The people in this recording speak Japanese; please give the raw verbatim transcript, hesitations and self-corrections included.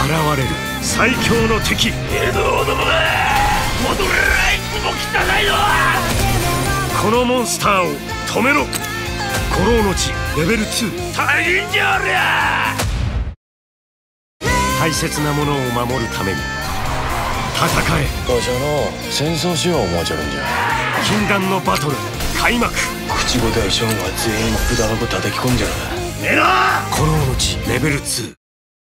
現れる最強の敵。 江戸男だ。戻れないつも汚いのは。 このモンスターを止めろ。古老の地レベルツー。 大変じゃありゃ。 大切なものを守るために戦え。 どうしようの戦争しよう思うちょるんじゃ。 禁断のバトル開幕。 口答えしょんは全員札箱叩き込んじゃう。 寝ろ。 古老の地レベルツー。